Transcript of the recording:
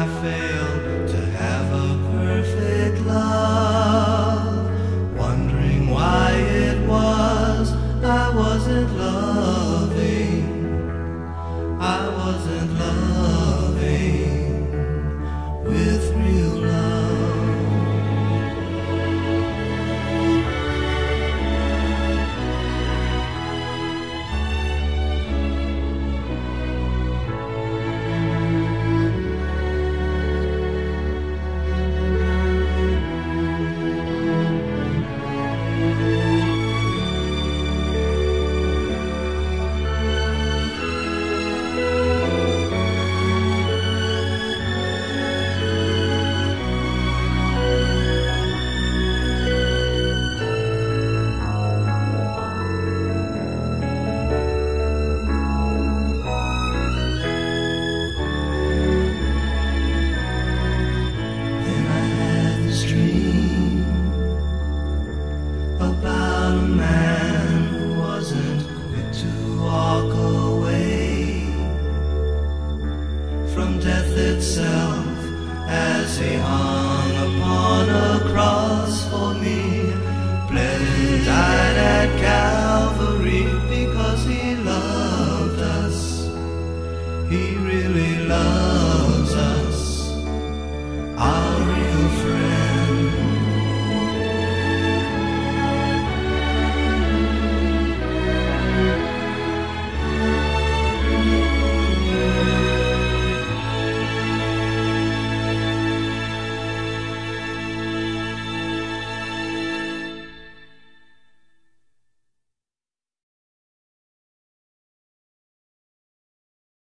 failed to have a perfect love, wondering why it was I wasn't loving, I wasn't loving with real love. About a man who wasn't quick to walk away from death itself as he hung